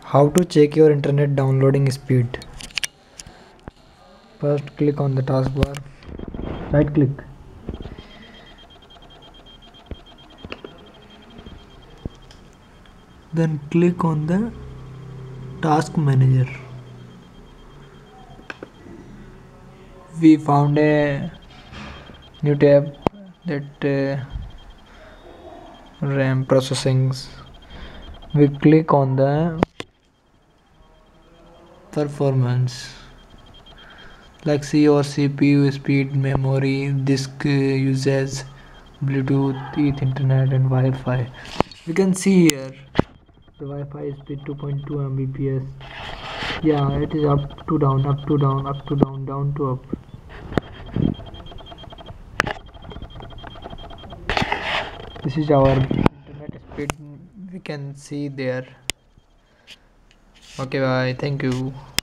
How to check your internet downloading speed? First click on the taskbar, right click, then click on the task manager. We found a new tab that RAM processing. We click on the performance, like see your CPU speed, memory, disk usage, Bluetooth, Ethernet and Wi-Fi. We can see here the Wi-Fi speed 2.2 Mbps. Yeah, it is up to down, up to down, up to down, down to up. This is our internet speed, we can see there. Okay, bye, thank you.